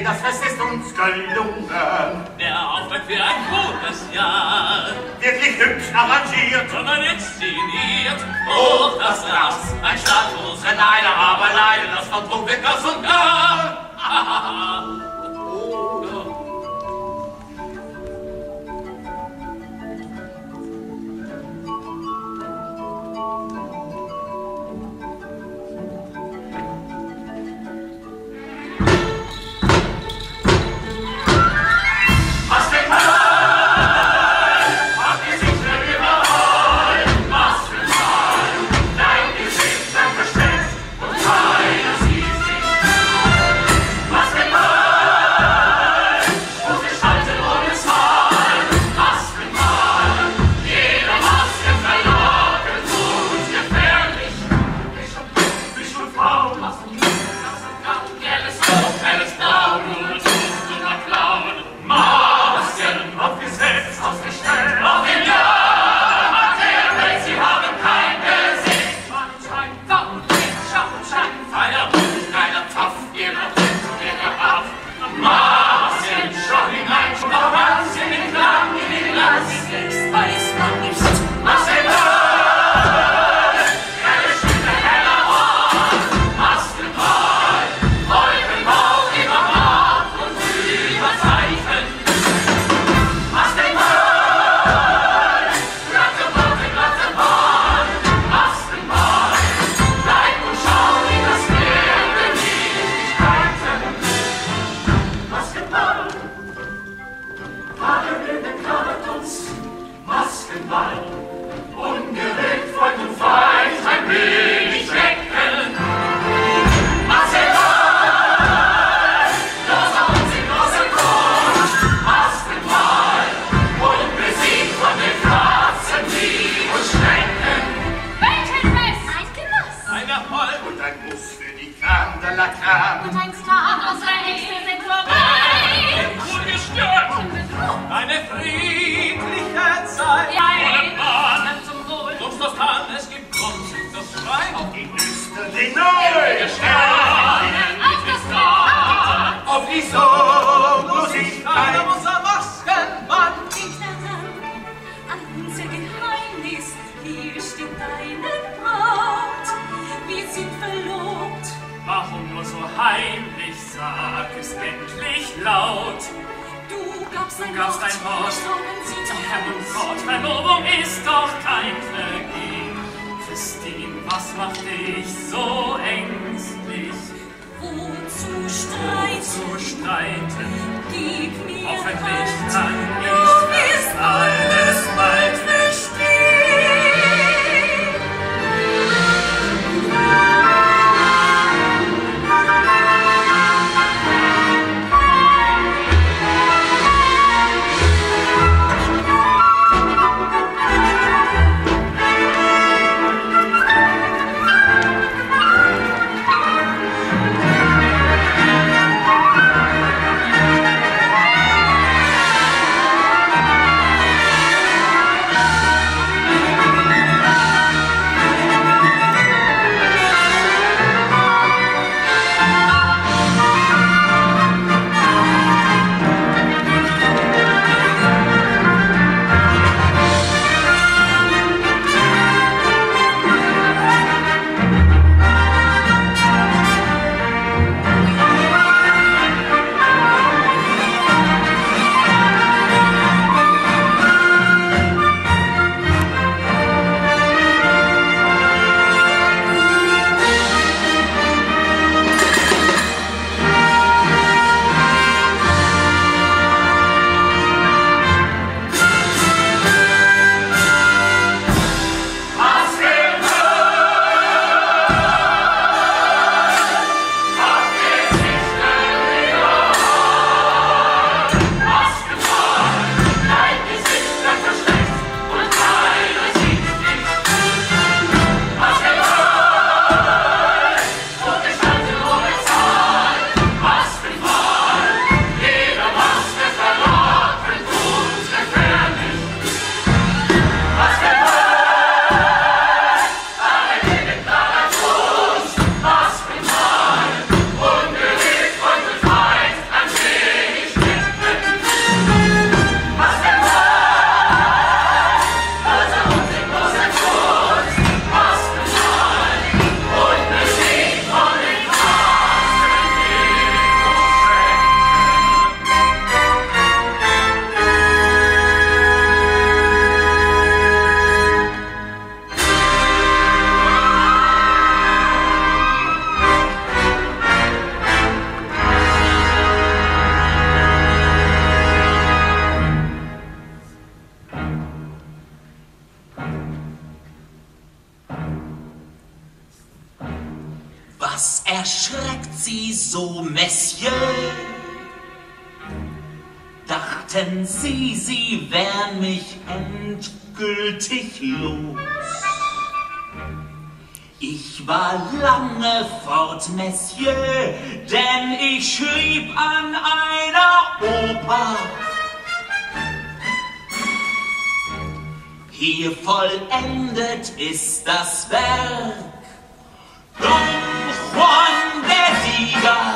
das Fest ist uns gelungen. Der Auftrag für ein gutes Jahr. Wirklich hübsch arrangiert, sondern inszeniert. Hoch das Gras, ein Status, ein Einer, aber leider, das Vertrug wird ganz und gar. Was erschreckt Sie so, Monsieur? Dachten Sie, Sie wären mich endgültig los? Ich war lange fort, Monsieur, denn ich schrieb an einer Oper. Hier vollendet ist das Werk, Don Juan der Sieger.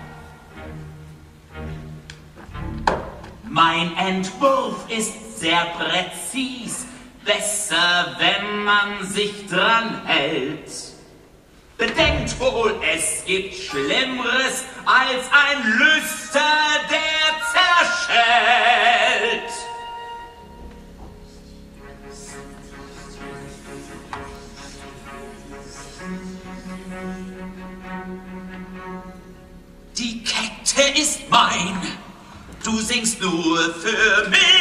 Mein Entwurf ist sehr präzis, besser, wenn man sich dran hält. Bedenkt wohl, es gibt Schlimmeres als ein Lüster, der zerschellt. Die Kette ist mein, du singst nur für mich.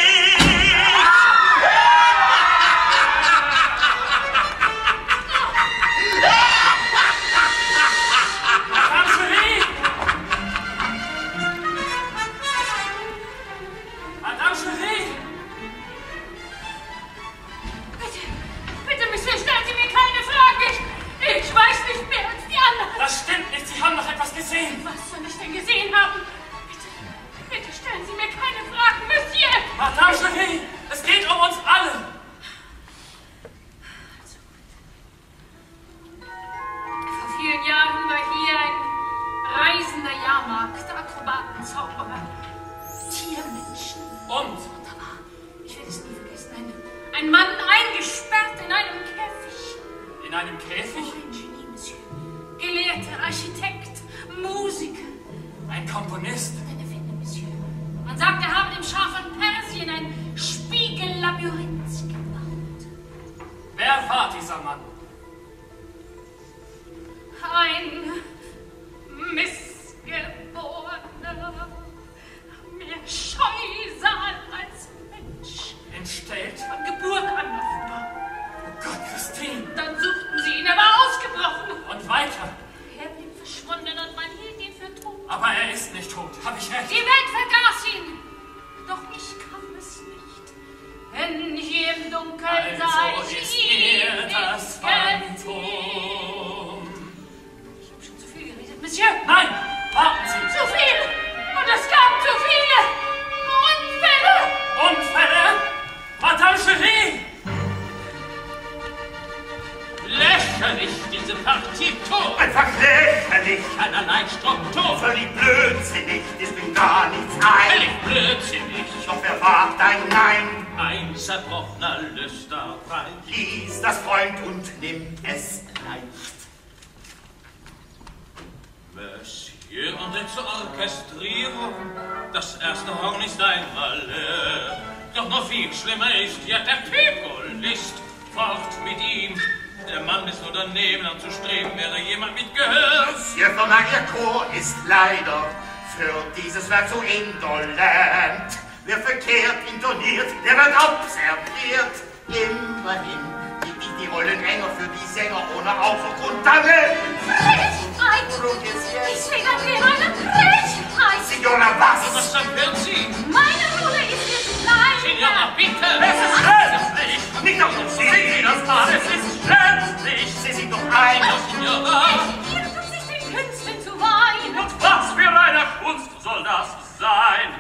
Das stimmt nicht, Sie haben noch etwas gesehen. Was soll ich denn gesehen haben? Bitte stellen Sie mir keine Fragen, Monsieur! Madame Cherie, es geht um uns alle. Vor vielen Jahren war hier ein reisender Jahrmarkt, Akrobaten, Zauberer, Tiermenschen. Und? Da war, ich werde es nie vergessen, ein Mann eingesperrt in einem Käfig. In einem Käfig? Oh, ein Genie, Monsieur. Gelehrter, Architekt, Musiker. Ein Komponist? Ein Erfinder, Monsieur. Man sagt, er habe dem Schah von Persien ein Spiegellabyrinth gebaut. Wer war dieser Mann? Ein Missgeborener, mehr Scheusal als Mensch. Entstellt? Von Geburt an offenbar. Oh Gott, Christine! Dann suchten sie ihn, er war ausgebrochen. Und weiter? Er blieb verschwunden und man hielt ihn für tot. Aber er ist nicht tot, habe ich recht? Die Welt vergaß ihn. Doch ich kann es nicht. Wenn hier im Dunkeln sah Also ich ist ihn er das nicht Phantom. Ich habe schon zu viel geredet, Monsieur. Nein, warten Sie! Zu viel! Und es gab zu viele Unfälle! Unfälle? Madame Cherie! Lächerlich, diese Partitur! Einfach lächerlich, Keinerlei Struktur! völlig blödsinnig, ist mir gar nichts ein. Völlig blödsinnig! Doch wer wagt ein Nein, Ein zerbrochener Lüsterreich! lies das Freund und nimm es leicht. Monsieur, und denn zur Orchestrierung, das erste Horn ist ein Malheur. Doch noch viel schlimmer ist ja der Pikolist. Fort mit ihm! Der Mann ist nur daneben, anzustreben wäre jemand mit Gehör. Monsieur von Mariacourt ist leider für dieses Werk so indolent. Wer verkehrt intoniert, der wird observiert. Immerhin gibt ich die Rollen enger für die Sänger ohne Ausdruck und Talent. Frechheit! Ich sehe da drin eine Frechheit! Signora, was? Was empfiehlt Sie? Meine Rolle ist jetzt klein! Signora, bitte! Es ist schrecklich! Nicht auf uns sehen Sie das an, es ist schrecklich! Sie sind doch einer! Signora! Ihr tut sich den Künsten zu weinen! Und was für eine Kunst soll das sein?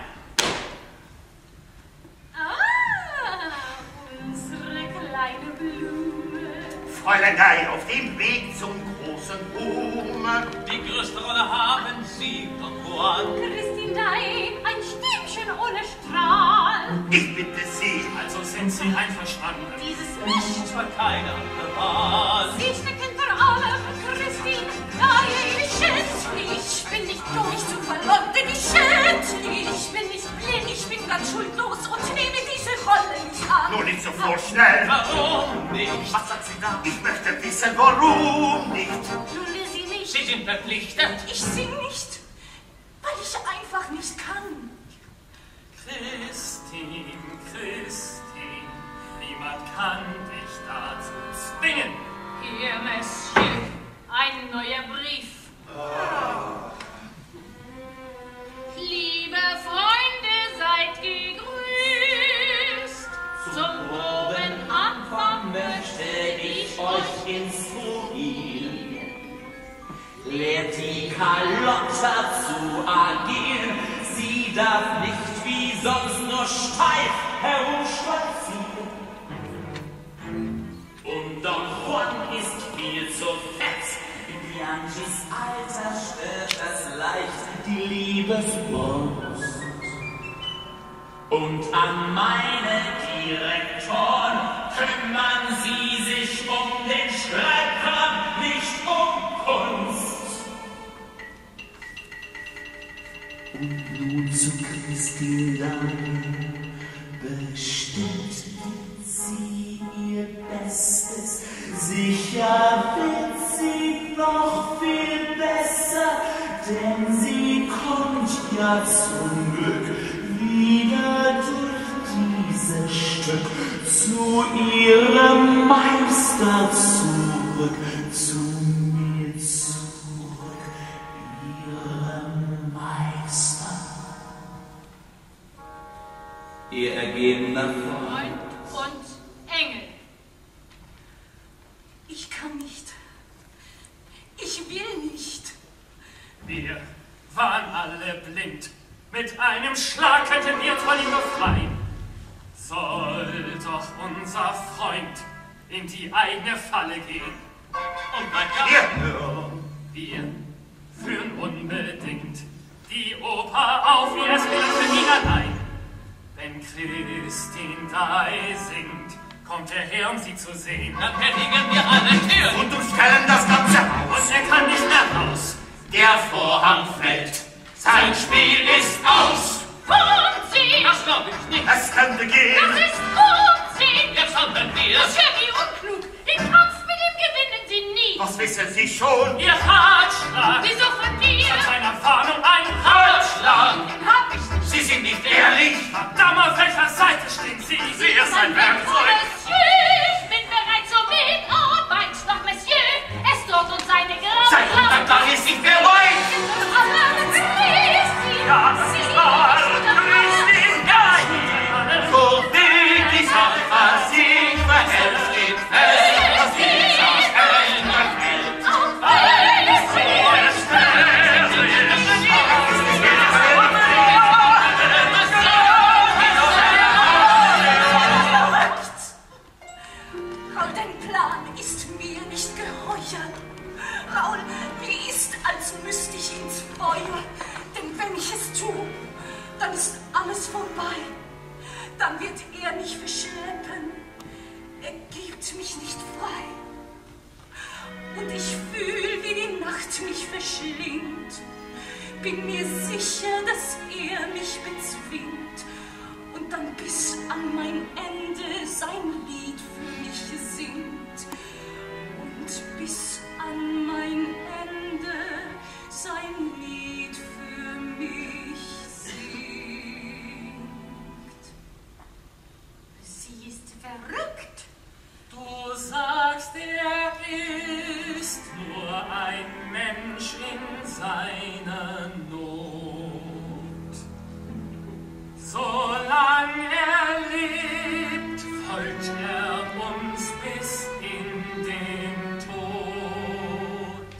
Ah, unsere kleine Blume! Fräulein Dei auf dem Weg zum großen Ruhm. Die größte Rolle haben Sie, Don Juan. Christine Dei, ein Stimmchen ohne Strahl! Ich bitte Sie, Also sind Sie einverstanden? Dieses Licht! Es war keine andere Wahl. Sie steckt hinter allem, Christine Dei! Ich bin nicht durch zu verloren, denn ich bin nicht blind, ich bin ganz schuldlos und nehme diese Rolle nicht an. nur nicht so vorschnell. Warum nicht? Was sagt sie da? Ich möchte wissen, warum nicht. Nun will sie nicht. Sie sind verpflichtet. Ich sing nicht, weil ich einfach nicht kann. Christine, Christine, niemand kann dich dazu zwingen. Hier, Monsieur, ein neuer Brief. instruieren, lehrt die Carlotta zu agieren. Sie darf nicht wie sonst nur steif herumspazieren. Und Don Juan ist viel zu fett. Bianchis Alter stört das leicht die Liebesbrust. Und an meine Direktoren kümmern sie sich um den Schreibkram, nicht um Kunst. Und nun zu Christina bestimmt sie ihr Bestes. Sicher wird sie noch viel besser, denn sie kommt ja zum Glück wieder durch dieses Stück zu ihrem Meister zurück, zu mir zurück, ihrem Meister. Ihr ergebener Freund und Engel. Ich kann nicht. Ich will nicht. Wir waren alle blind. Mit einem Schlag hätten wir von ihm befreien. Soll doch unser Freund in die eigene Falle gehen. Und weiter. Wir führen unbedingt die Oper auf, wie es will für ihn allein. Wenn Christin da singt, kommt er her, um sie zu sehen. Dann verlegen wir alle Türen Und umstellen das ganze Haus. und er kann nicht mehr raus. Der Vorhang fällt. Sein Spiel ist aus. Unsinn! Das glaub ich nicht. Es könnte gehen. Das ist Unsinn! Jetzt handeln wir. Das ist ja wie unklug. Den Kampf mit ihm gewinnen Sie nie. Was wissen Sie schon? Ihr Ratschlag. Wieso von dir? Statt einer Warnung ein Ratschlag. Den hab ich nicht. Sie sind nicht ehrlich. Verdammt, auf welcher Seite stehen Sie? Sie ist ein Werkzeug. Monsieur, ich bin bereit zur Mitarbeit. Doch Monsieur, es droht uns eine Grausamkeit. Seit 100 Tagen ist nicht mehr weit. Ja, das ist wahr. Christin, ja, So will die Sache sich verhält, steht fest, dass dieser Engel hält. Raul, dein Plan ist mir nicht geheuer. Raul, mir ist, als müsste ich ins Feuer. Denn wenn ich es tue, dann ist alles vorbei. Dann wird er mich verschleppen. Er gibt mich nicht frei. Und ich fühl, wie die Nacht mich verschlingt. Bin mir sicher, dass er mich bezwingt. Und dann bis an mein Ende sein Lied für mich singt. Und bis an mein Ende sein Lied für mich singt. Sie ist verrückt. Du sagst, er ist nur ein Mensch in seiner Not. Solange er lebt, folgt er uns bis in den Tod.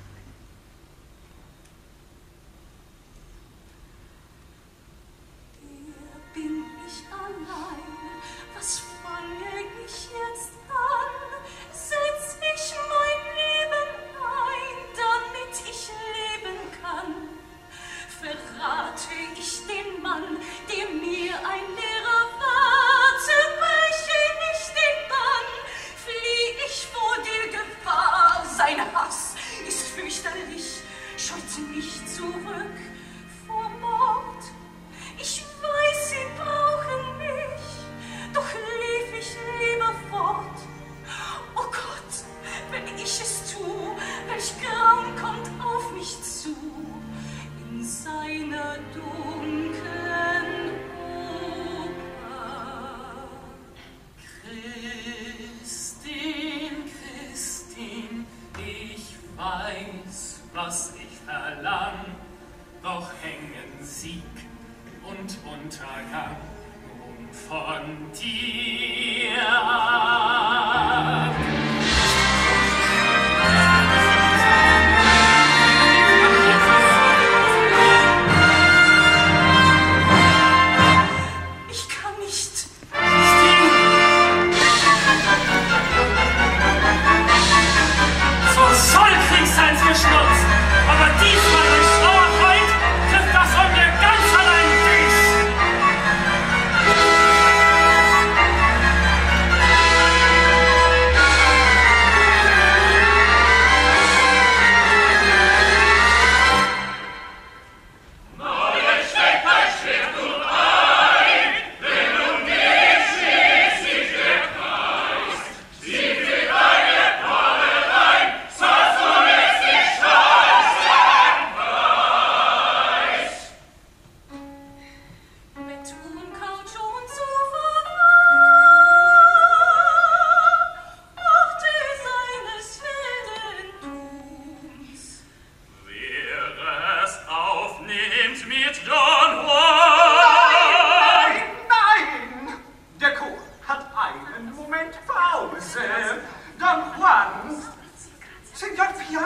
Hier bin ich allein. Was fange ich jetzt an? Setz ich mein Leben ein, damit ich leben kann? Verrate ich den Mann, der mir ein Lehrer war? Zerbreche ich den Bann? Flieh ich vor der Gefahr? Sein Hass ist fürchterlich, scheut mich zurück vor Mord. Ich weiß, sie brauchen mich, doch lief ich lieber fort. Oh Gott, wenn ich es tu, welch Grauen kommt auf mich zu, in seiner dunklen Oper. Christin, Christin, ich weiß, was ich verlang, doch hängen Sieg und Untergang nun von dir ab.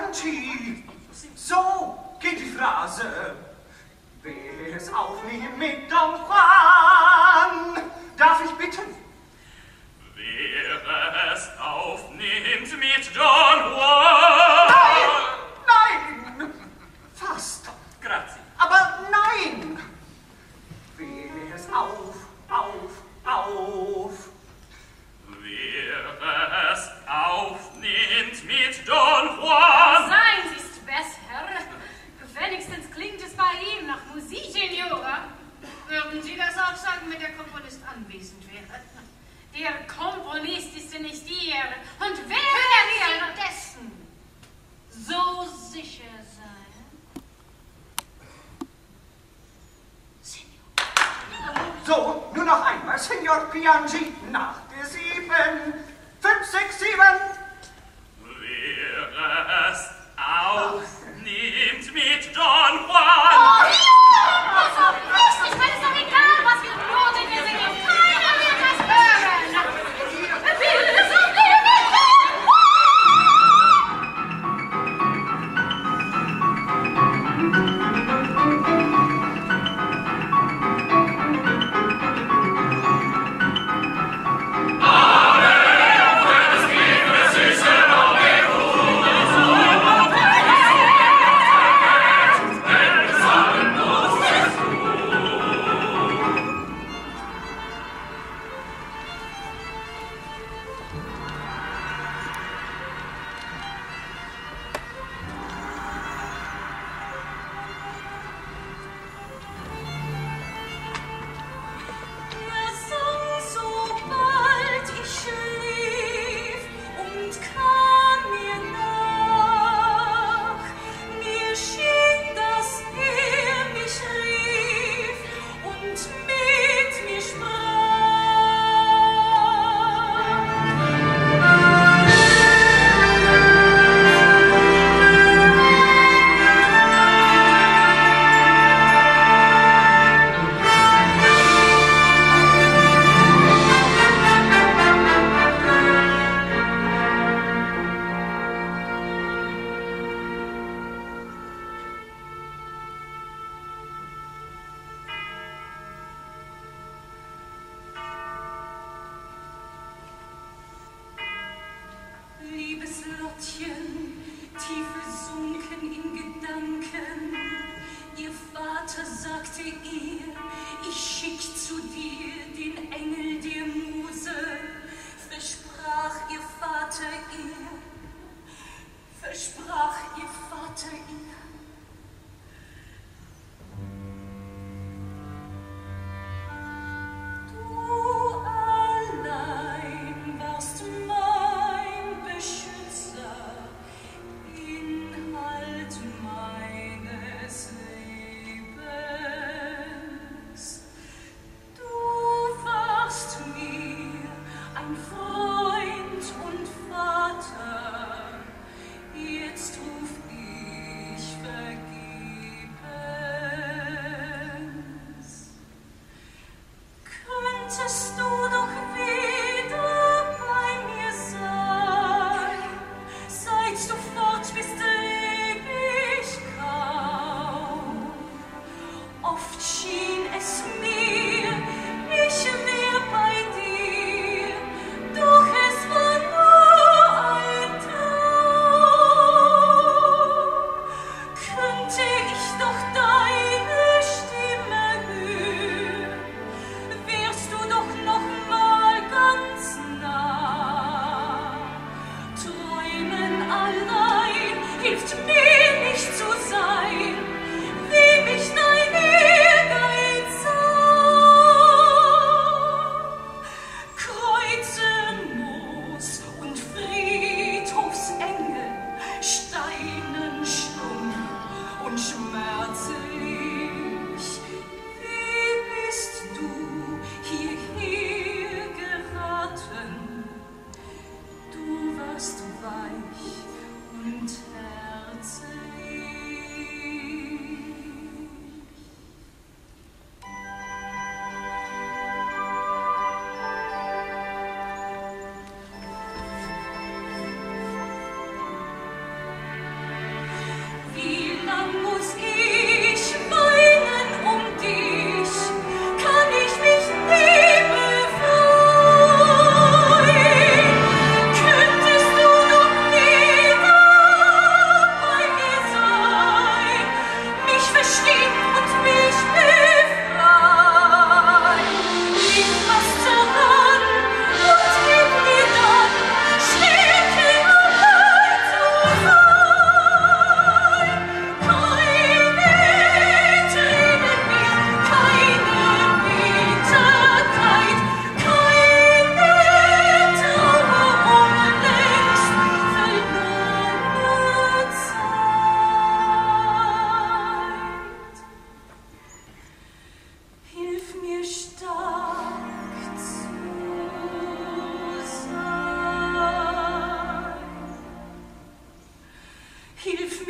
Bianchi. So geht die Phrase. Wer es aufnehmen mit Don Juan, darf ich bitten? Wer es aufnimmt mit Don Juan. Nein, fast. Grazie. Aber nein. Wer es auf. Wer es aufnimmt mit Don Juan. Seien Sie's besser. Wenigstens klingt es bei ihm nach Musik, Signora. Würden Sie das auch sagen, wenn der Komponist anwesend wäre? Der Komponist ist ja nicht ihr. Und wer können Sie dessen so sicher sein? So, nur noch einmal, Signor Bianchi, nach der 7. 5, 6, 7. Wer es aufnimmt mit Don Juan. Also, richtig, weil es doch egal, was wir tun, wir singen. Keiner wird das hören. Will es aufnehmen mit Don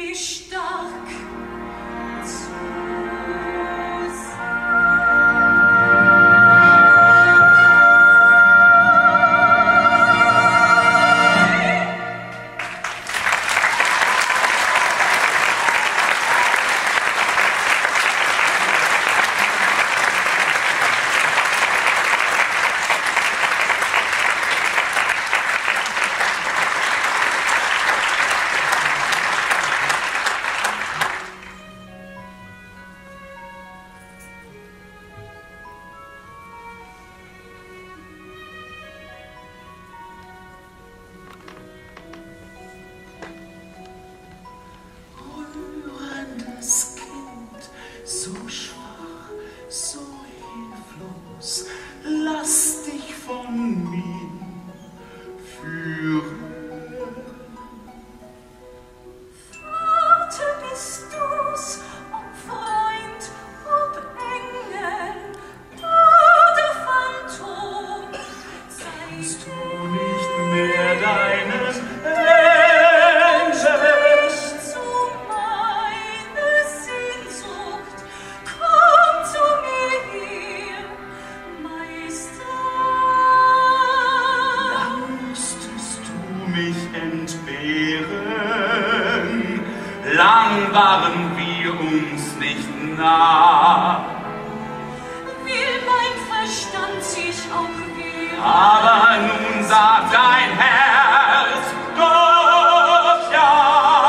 wie stark zu Lang waren wir uns nicht nah. Will mein Verstand sich auch wehren. Aber nun sagt dein Herz doch ja.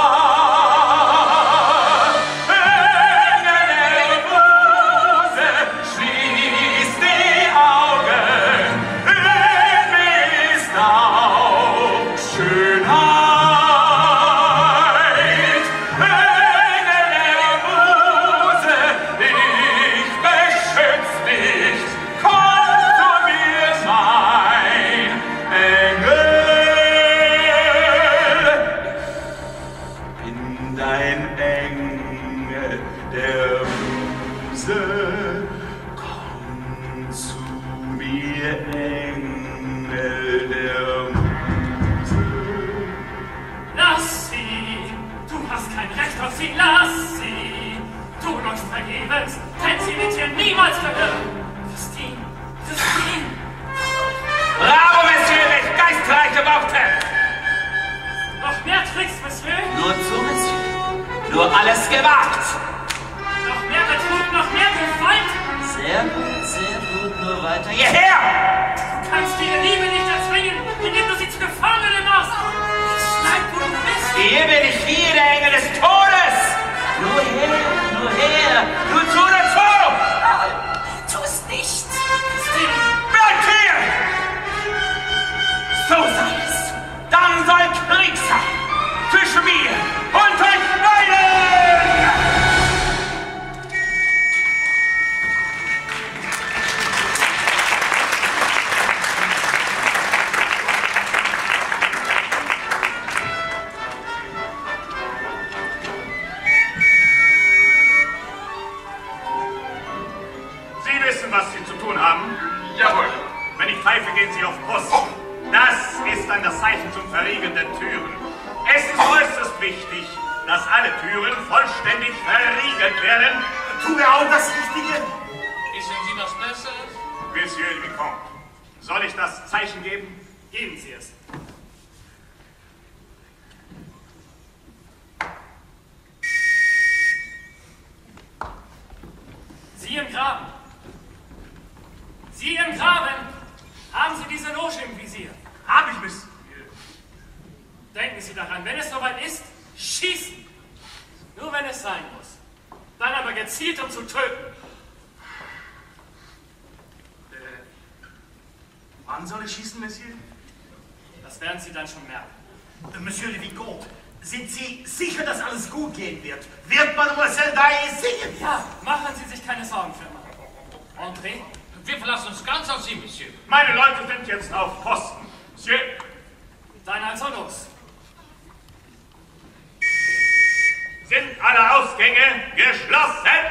Engel der Rose, schließ die Augen. In mir ist auch Schönheit. Lass sie! Du läufst vergebens, denn sie wird hier niemals verirren! Christine! Christine! Bravo, Monsieur, welch geistreiche Worte! Noch mehr Tricks, Monsieur? Nur zu, Monsieur. Nur alles gewagt! Noch mehr Betrug, noch mehr Gewalt! Sehr gut, nur weiter. Hierher! Du kannst die Liebe nicht erzwingen, indem du sie zu Gefangenen machst! Bleib, wo du bist! Hier bin ich hier, der Engel des Todes! Nur her, nur zu oder zu! Tu's nicht! Bleibt hier! So sei es. Dann soll Krieg sein zwischen mir und euch beiden! Was Sie zu tun haben? Jawohl. Wenn ich pfeife, gehen Sie auf Post. Das ist dann das Zeichen zum Verriegeln der Türen. Es ist äußerst wichtig, dass alle Türen vollständig verriegelt werden. Tun wir auch das Richtige? Wissen Sie was Besseres? Monsieur le Vicomte, soll ich das Zeichen geben? Geben Sie es. Sie im Graben! Sie im Graben! Haben Sie diese Loge im Visier? Hab ich, Monsieur. Denken Sie daran, wenn es soweit ist, schießen! Nur wenn es sein muss. Dann aber gezielt, um zu töten. Wann soll ich schießen, Monsieur? Das werden Sie dann schon merken. Monsieur le Vicomte, sind Sie sicher, dass alles gut gehen wird? Wird Mademoiselle Daillé singen? Ja, machen Sie sich keine Sorgen, Firma. André? Wir verlassen uns ganz auf Sie, Monsieur. Meine Leute sind jetzt auf Posten. Monsieur, Dann also los. sind alle Ausgänge geschlossen?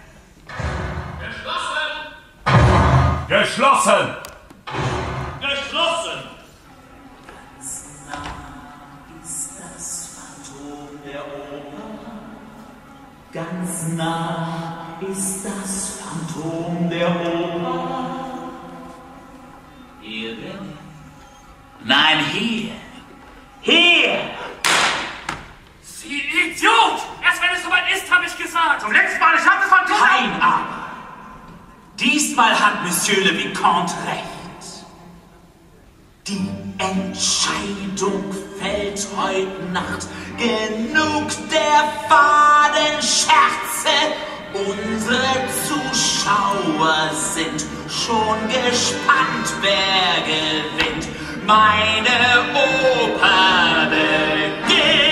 Geschlossen! Geschlossen! Geschlossen! Ganz nah ist das Phantom der Oper. Ganz nah ist das Phantom der Oper. Hier bin ich. Nein, hier. Hier! Sie Idiot! Erst wenn es soweit ist, habe ich gesagt. Zum letzten Mal, ich habe das Phantom. Kein Aber. Diesmal hat Monsieur le Vicomte recht. Die Entscheidung fällt heute Nacht. Genug der faden Scherze. Unsere Zuschauer sind schon gespannt, wer gewinnt. Meine Oper beginnt.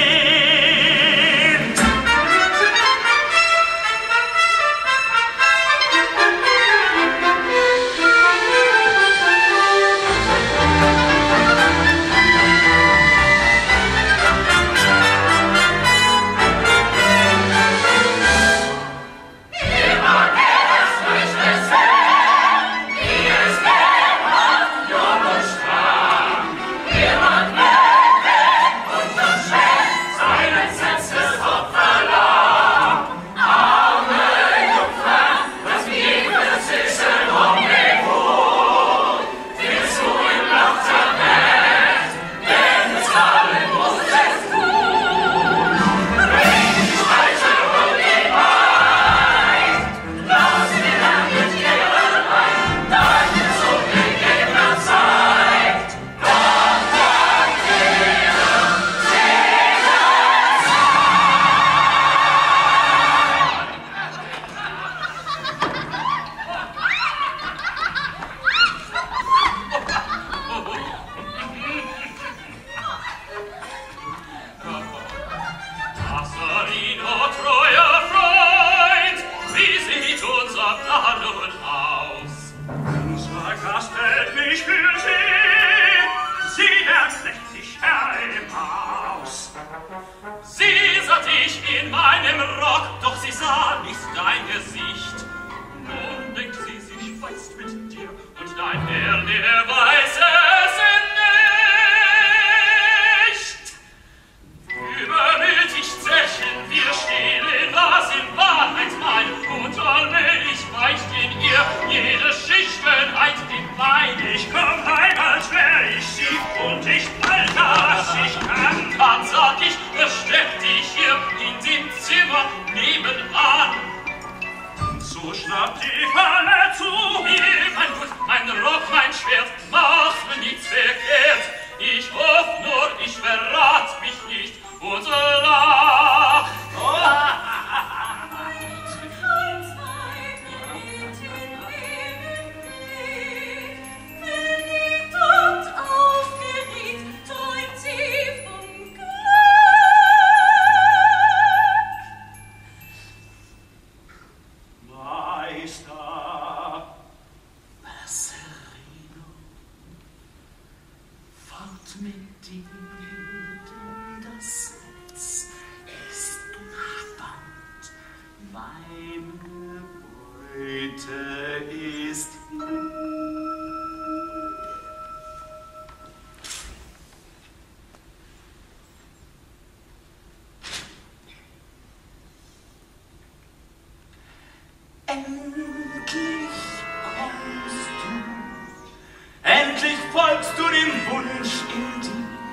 Endlich folgst du dem Wunsch in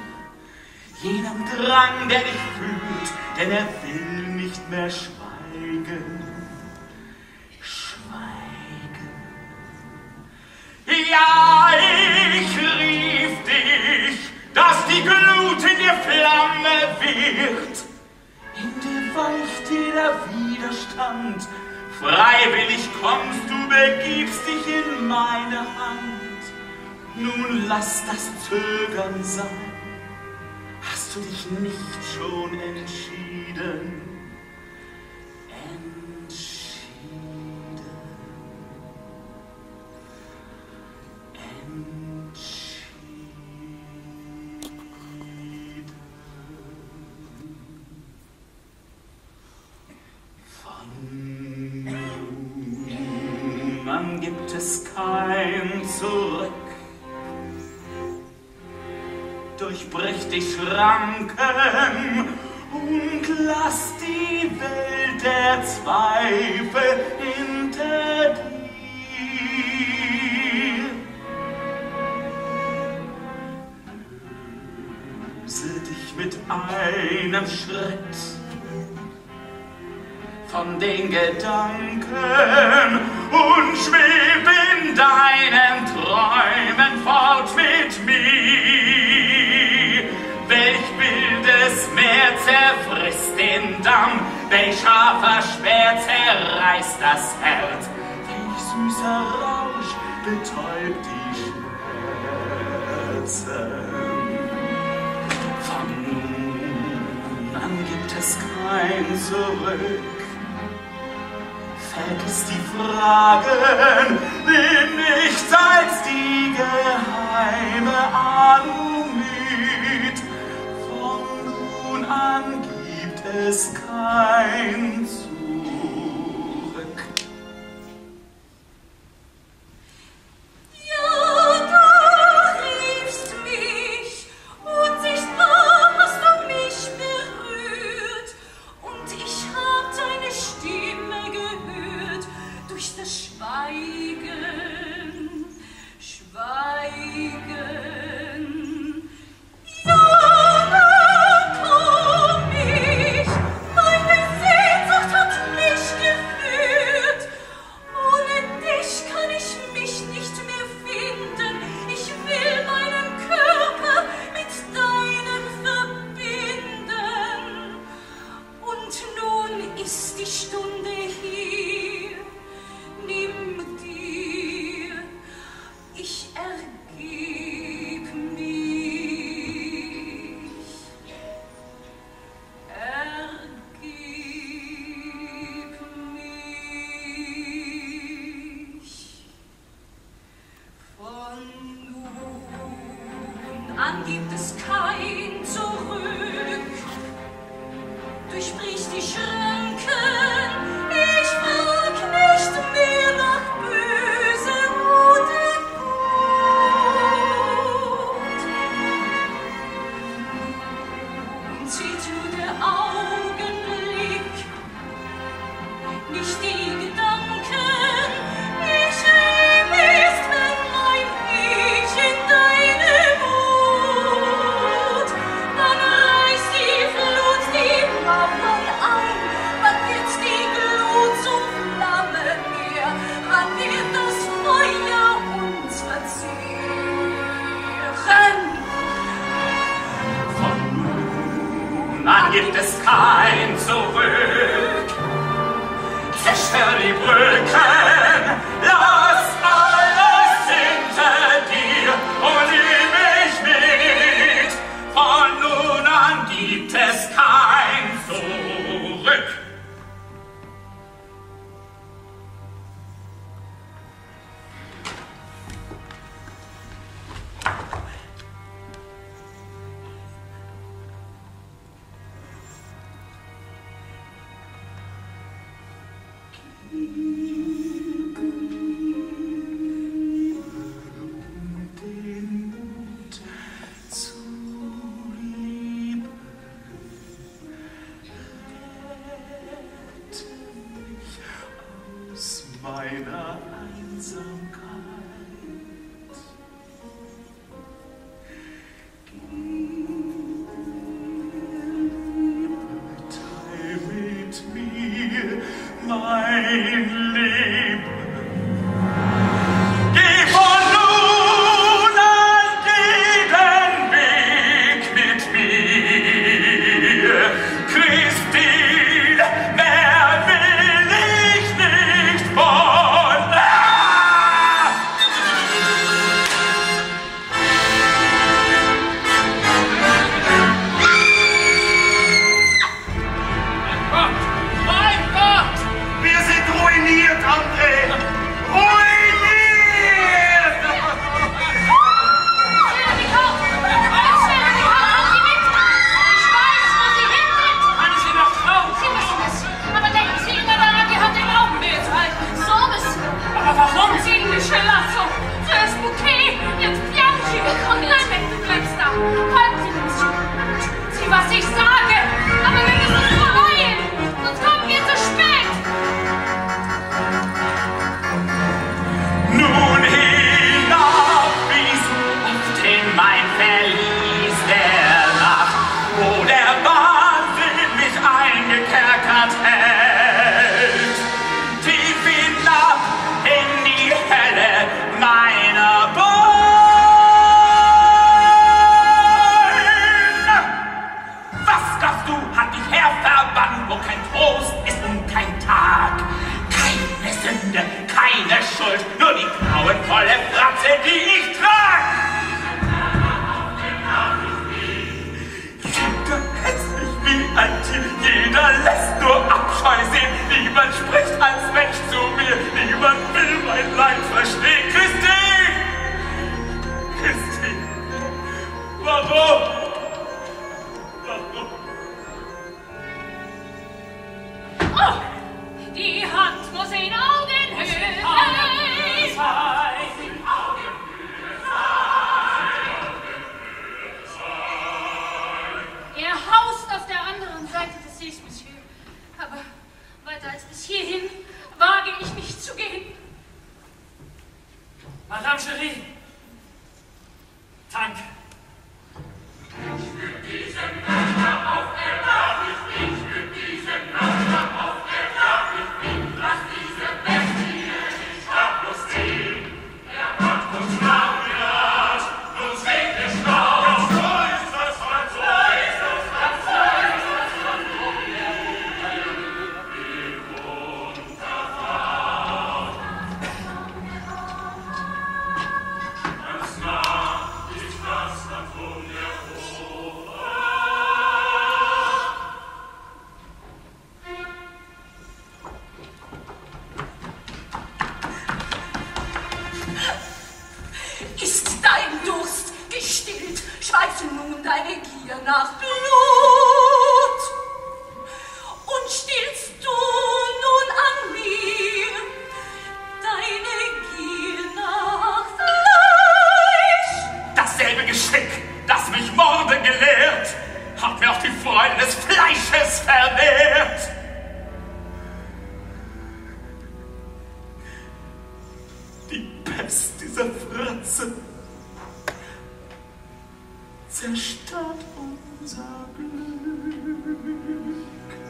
dir, jenem Drang, der dich fühlt, denn er will nicht mehr schweigen. Schweigen. Ja, ich rief dich, dass die Glut in dir Flamme wird. In dir weicht jeder Widerstand. Freiwillig kommst du, begibst dich in meine Hand. Nun lass das Zögern sein. Hast du dich nicht schon entschieden? Dann gibt es kein Zurück. Durchbrich die Schranken und lass die Welt der der Zweifel hinter dir. Löse dich mit einem Schritt von den Gedanken und schweb in deinen Träumen fort mit mir. Welch wildes Meer zerfrisst den Damm, welch scharfer Speer zerreißt das Herz, welch süßer Rausch betäubt die Schmerzen. Von nun an gibt es kein Zurück. Vergiss die Fragen, nimm nichts als die geheime Ahnung mit. Von nun an gibt es kein Zurück. Ja, du riefst mich, unsichtbar hast du mich berührt, und ich hab deine Stimme gehört durch das Schweigen, Schweigen. Ja, komm ich, meine Sehnsucht hat mich geführt. Ohne dich kann ich mich nicht mehr finden. Ich will meinen Körper mit deinem verbinden. Und nun ist die Stunde hier. Nimm dir, ich ergeb mich. Ergeb mich. Von nun an gibt es kein Zurück. Durchbrich die Schranken, ich frag nicht mehr nach böse oder gut. Nun zählt nur der Augenblick, nicht die Gedanken. Ich lieb ist, wenn mein Ich in deine Mut. Dann reißt die Flut die Mauern ein. Wann wird die Glut zur Flamme mehr? Wann wird das Feuer uns verzehren? Von nun an gibt es kein Zurück. Zerstör die Brücken, lass alles hinter dir und nimm mich mit. Von nun an gibt es kein Zurück. Den Mut zu lieben, rette mich aus meiner Einsamkeit. Teil mit mir mein Leben. hat dich herverbannt, wo kein Trost ist und kein Tag. Keine Sünde, keine Schuld, nur die grauenvolle Fratze, die ich trag. Jeder hetzt mich wie ein Tier, jeder lässt nur Abscheu sehen. Niemand spricht als Mensch zu mir, niemand will mein Leid verstehen. Christine! Christine! Warum? Warum? Oh, die Hand muss in Augenhöhe sein. Er haust auf der anderen Seite des Sees, Monsieur. Aber weiter als bis hierhin wage ich nicht zu gehen. Madame Cherie. Danke. Ich will diesen Nachbar auf der Tag, ich will diesen Nachbar auf der Tag, ich will, lass diese Bestie die Stadt muss ziehen. Er hat uns nachgelacht, nun singt der Staub. So ist das, Mann, so ist das, Mann, so ist das, Mann, so ganz nah ist das Land von der Ist dein Durst gestillt, schweifst du nun deine Gier nach Blut? Und stillst du nun an mir deine Gier nach Fleisch? Dasselbe Geschick, das mich morden gelehrt, hat mir auch die Freude des Fleisches verwehrt. Die Pest dieser Fratze zerstört unser Glück.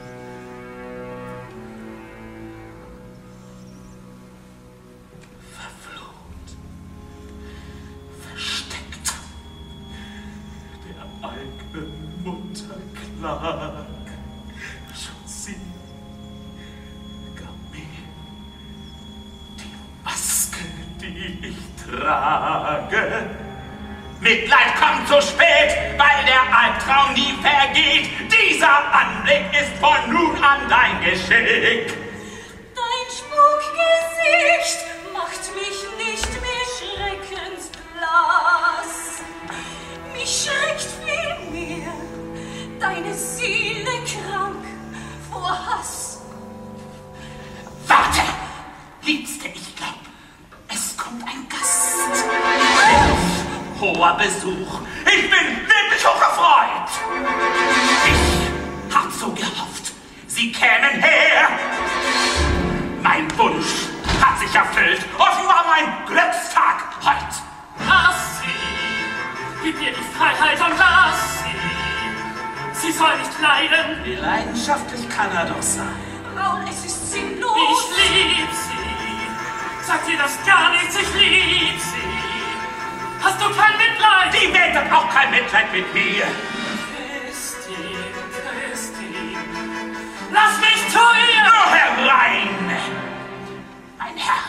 Verflucht, versteckt, der eigene Mutter klag, schon sie gab mir die Maske, die ich trage. Mitleid kommt zu spät, weil der Albtraum nie vergeht. Dieser Anblick ist von nun an dein Geschick. Dein Spukgesicht macht mich nicht mehr schreckensblass. Mich schreckt vielmehr deine Seele krank vor Hass. Warte, Liebste, ich glaub, es kommt ein Gast. Hoher Besuch, ich bin wirklich hocherfreut. Ich hab so gehofft, Sie kämen her. Mein Wunsch hat sich erfüllt. Offenbar mein Glückstag heut. Lass sie. Gib ihr die Freiheit und lass sie. Sie soll nicht leiden. Wie leidenschaftlich kann er doch sein. Raul, es ist sinnlos. Ich lieb sie. Sagt ihr das gar nichts, ich lieb sie. Hast du kein Mitleid? Die Welt hat auch kein Mitleid mit mir. Christine, Christine, lass mich zu ihr! Nur herein, mein Herr.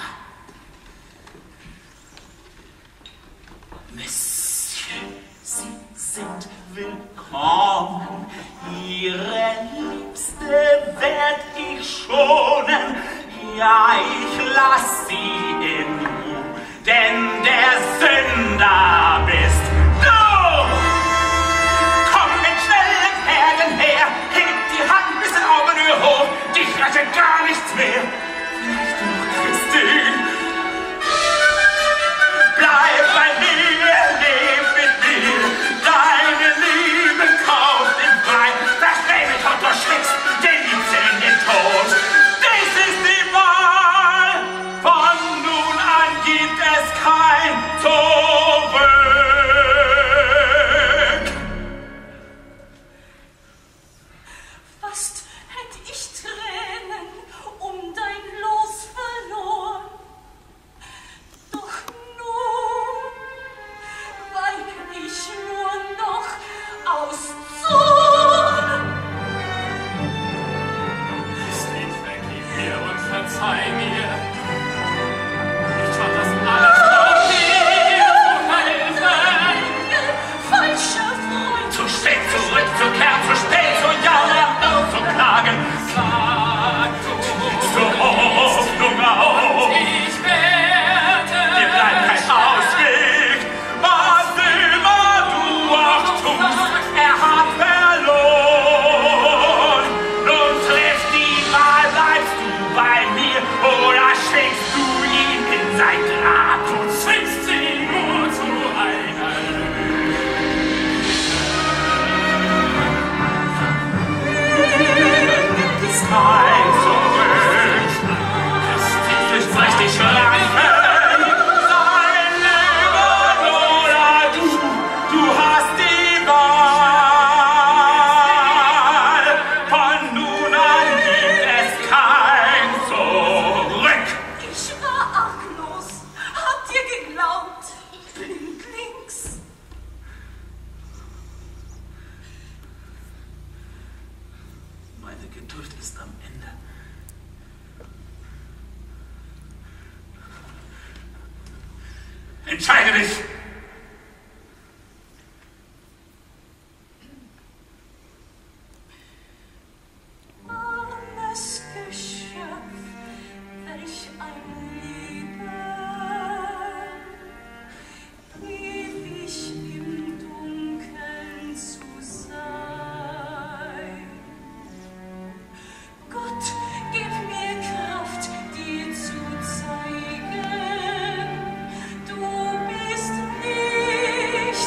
Monsieur, Sie sind willkommen. Ihre Liebste werd ich schonen. Ja, ich lass sie in Ruhe, denn der Sünder bist du. Komm mit schnellen Pferden her, heb die Hand bis in Augenhöhe hoch, dich rettet gar nichts mehr. Vielleicht noch Christine. Bleib bei mir, leb mit mir, deine Liebe kauft den Wein. Versteh mich und du schickst den Liebsten in den Tod. Dies ist die Wahl, von nun an gibt es kein Zurück. Zeit zurück. Durchbrech die Schranken, sein Leben oder du hast die Wahl. Von nun an gibt es kein Zurück. Ich war arglos. Habt ihr geglaubt? Blindlings. Meine Geduld ist am Ende. Entscheide dich! Armes Geschöpf, welch ein Leben, ewig im Dunkeln zu sein. Gott, gib mir Kraft, dir zu zeigen, du bist nicht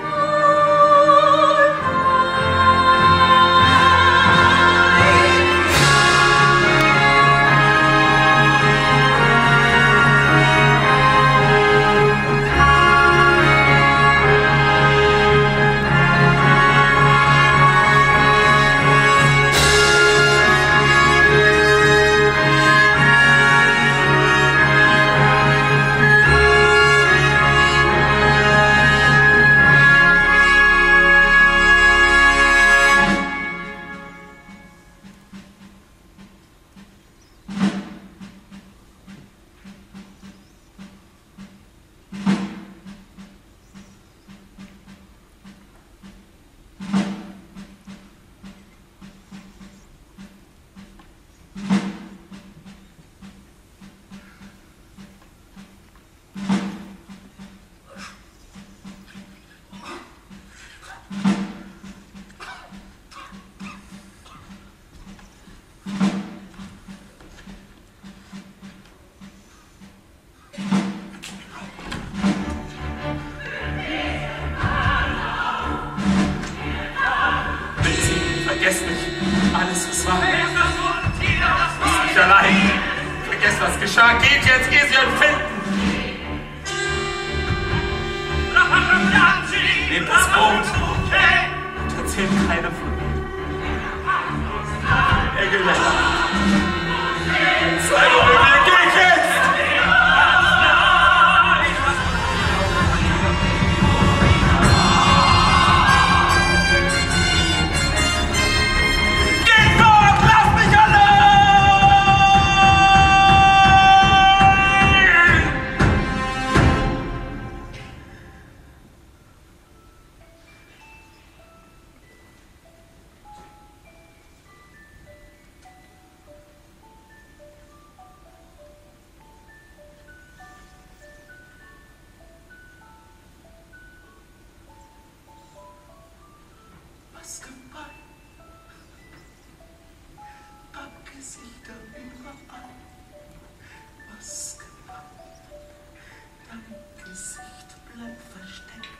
Vergesst nicht, alles ist wahr. Lass mich allein. Vergesst, was geschah. Geht jetzt, geh sie und finden. Nehmt das Boot und erzählt keiner von mir. Engländer. Sei doch mit mir, geht jetzt! Gesichter überall. Was gemacht? Dein Gesicht bleibt versteckt.